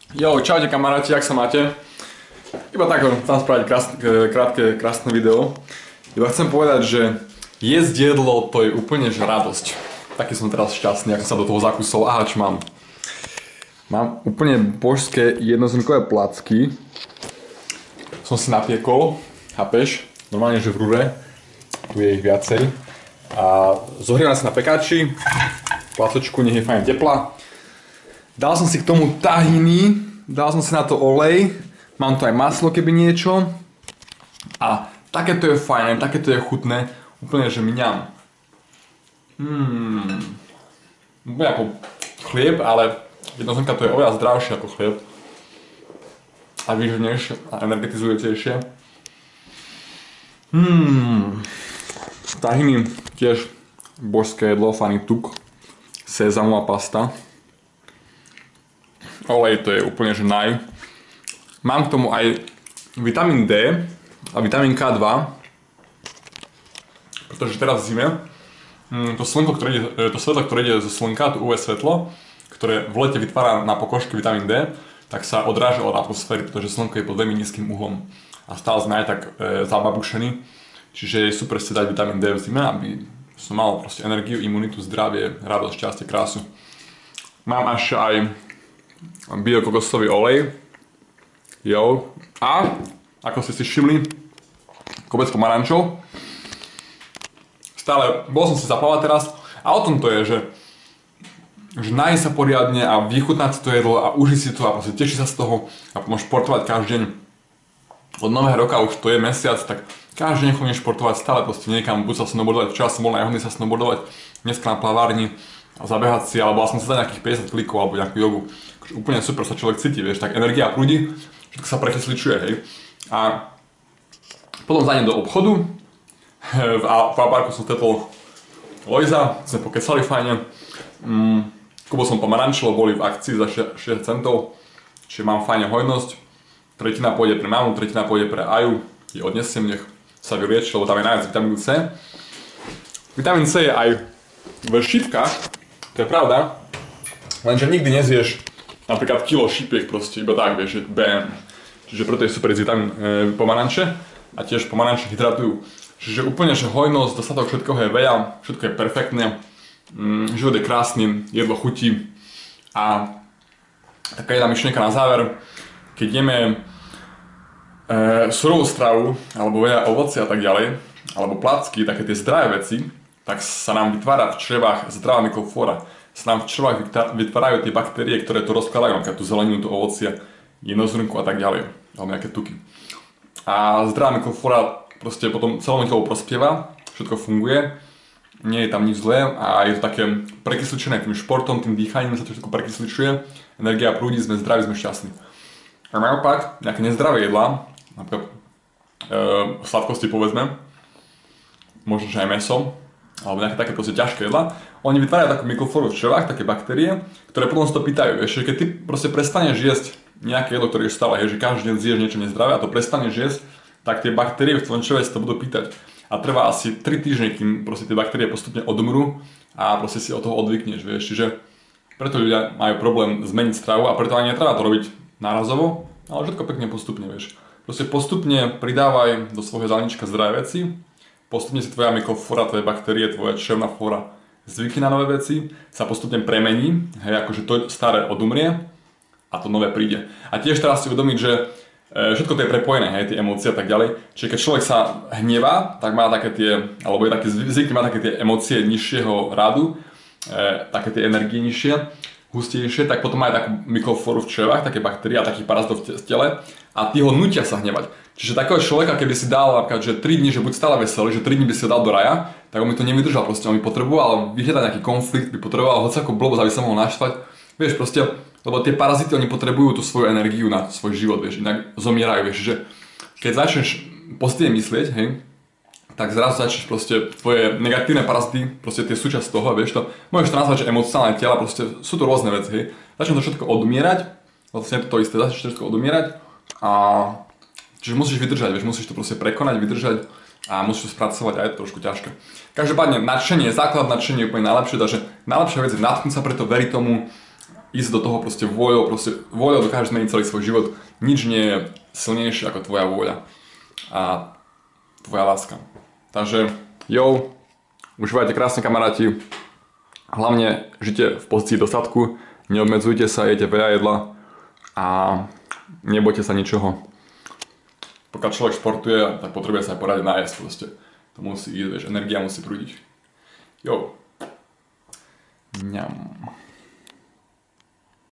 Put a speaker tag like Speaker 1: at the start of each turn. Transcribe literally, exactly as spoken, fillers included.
Speaker 1: Jo, čaute kamaráti, jak sa máte? Iba tak chcem spraviť krásne, krátke, krásne video. Iba chcem povedať, že jesť jedlo to je úplne že radosť. Taký som teraz šťastný, ak som sa do toho zakusol. Aha, čo mám? Mám úplne božské jednozrnkové placky. Som si napiekol, chápeš? Normálne, že v rúre. Tu je ich viacej. A zohrievam si na pekáči. Placočku, nech je fajn teplá. Dal som si k tomu tahiny, dal som si na to olej, mám tu aj maslo keby niečo a takéto je fajné, takéto je chutné, úplne že mňam. Hmm. Úplne ako chlieb, ale jednozrnka to je oveľa zdravšie ako chlieb a výživnejšie a energetizujúcejšie. Hmm. Tahiny tiež božské jedlo, fajný tuk, sezamová pasta. Olej to je úplne že naj. Mám k tomu aj vitamín D a vitamín K dva, pretože teraz v zime to, slnko, ktoré ide, to svetlo, ktoré ide zo slnka, to ú vé svetlo, ktoré v lete vytvára na pokožke vitamín D, tak sa odráža od atmosféry, pretože slnko je pod veľmi nízkym uhlom a stále sme aj tak e, zababušení, čiže je super si dať vitamín D v zime, aby som mal proste energiu, imunitu, zdravie, radosť, šťastie, krásu. Mám až aj biokokosový olej, jo, a ako ste si všimli, kobec pomarančov. Stále, bol som si zapávať teraz a o tom to je, že, že nájsť sa poriadne a vychutnať si to jedlo a užiť si to a proste tešiť sa z toho a potom športovať každý deň. Od nového roka už to je mesiac, tak každý deň chodím športovať, stále proste niekam, buď sa snowboardovať, včera som bol na Jahody sa snowboardovať, dneska na plavárni a zabehať si, alebo som sa dať nejakých päťdesiat klikov alebo nejakú jogu. Úplne super sa človek cíti, vieš, tak energia prúdi, všetko sa prekysličuje, hej. A potom zajdem do obchodu, v Aquaparku som stretol Lojza, sme pokecali fajne, mm, kúpil som pomaranče, lebo boli v akcii za šesť centov, čiže mám fajne hojnosť, tretina pôjde pre mamu, tretina pôjde pre Aju, je odnesiem, nech sa vylieči, lebo tam je najviac vitamínu C. Vitamín C je aj v šípkach, to je pravda, lenže nikdy nezješ napríklad kilo šípiek proste, iba tak, vieš, že bam. Čiže preto je super jesť vitamín e, pomaranče a tiež pomaranče hydratujú. Čiže úplne, že hojnosť, dostatok všetkoho je veľa, všetko je perfektné, mm, život je krásny, jedlo chutí a taká jedna myšlienka na záver, keď jeme e, surovú stravu, alebo veľa ovocia a tak ďalej, alebo placky, také tie zdravé veci, tak sa nám vytvára v črevách zdravá mikroflóra. Sa nám v črevách vytvárajú tie baktérie, ktoré to rozkladajú, napríklad tú zeleninu, tú ovocia, jednozrnku a tak ďalej, alebo nejaké tuky. A zdravá mikroflóra proste potom celému telu prospieva, všetko funguje, nie je tam nič zlé a je to také prekysličené tým športom, tým dýchaním sa to všetko prekysličuje, energia prúdi, sme zdraví, sme šťastní. A naopak, nejaké nezdravé jedlá, napríklad e, sladkosti povedzme, možno že aj mäso, alebo nejaké také proste ťažké jedlá, oni vytvárajú takú mikroflóru v črevách, také baktérie, ktoré potom si to pýtajú, vieš, že keď ty proste prestaneš jesť nejaké jedlo, ktoré je stále, že každý deň zješ niečo nezdravé a to prestaneš jesť, tak tie baktérie v tvojom čreve si to budú pýtať. A trvá asi tri týždne, kým proste tie baktérie postupne odumrú a proste si od toho odvykneš, vieš, čiže preto ľudia majú problém zmeniť stravu a preto ani netreba to robiť nárazovo, ale všetko pekne postupne, vieš. Proste postupne pridávaj do svojho jedálnička zdravé veci, postupne si tvoja mikroflóra, tvoje baktérie, tvoja črevná flóra zvykne na nové veci, sa postupne premení, hej, akože to staré odumrie a to nové príde. A tiež teraz si uvedomiť, že e, všetko to je prepojené, hej, tie emócie a tak ďalej. Čiže keď človek sa hnevá, tak má také tie, alebo je taký zvykne, má také tie emócie nižšieho rádu, e, také tie energie nižšie, hustejšie, tak potom má aj takú mikroflóru v črevách, také baktérie a takých parazitov v tele a tí ho nutia sa hnevať. Čiže takého človeka, keby si dal napríklad, že tri dni, že buď stále veselý, že tri dni by si ho dal do raja, tak on by to nevydržal, proste on by potreboval vyhľadať nejaký konflikt, by potreboval hociakú blbosť, aby sa mohol naštvať. Vieš, proste, lebo tie parazity, oni potrebujú tú svoju energiu na svoj život, vieš, inak zomierajú, vieš, že keď začneš pozitívne myslieť, hej, tak zrazu začneš proste tvoje negatívne parazity, proste tie súčasť toho, vieš to, môžeš to nazvať, že emocionálne tela, proste sú to rôzne veci, hej, začne to všetko odumierať, vlastne to isté, začneš všetko odumierať a čiže musíš vydržať, vieš, musíš to proste prekonať, vydržať a musíš to spracovať a je to trošku ťažké. Každopádne nadšenie, základ nadšenie je úplne najlepšie, takže najlepšia vec je natknúť sa, preto veriť tomu ísť do toho proste vôľou, proste vôľou dokážeš zmeniť celý svoj život. Nič nie je silnejšie ako tvoja vôľa a tvoja láska. Takže, jo, užívajte krásne kamaráti, hlavne žite v pozícii dostatku, neobmedzujte sa, jete veľa jedla a nebojte sa ničoho. Pokiaľ človek športuje, tak potrebuje sa aj poradiť nájsť proste. To musí ísť, vieš, energia musí prúdiť. Jo. Mňam.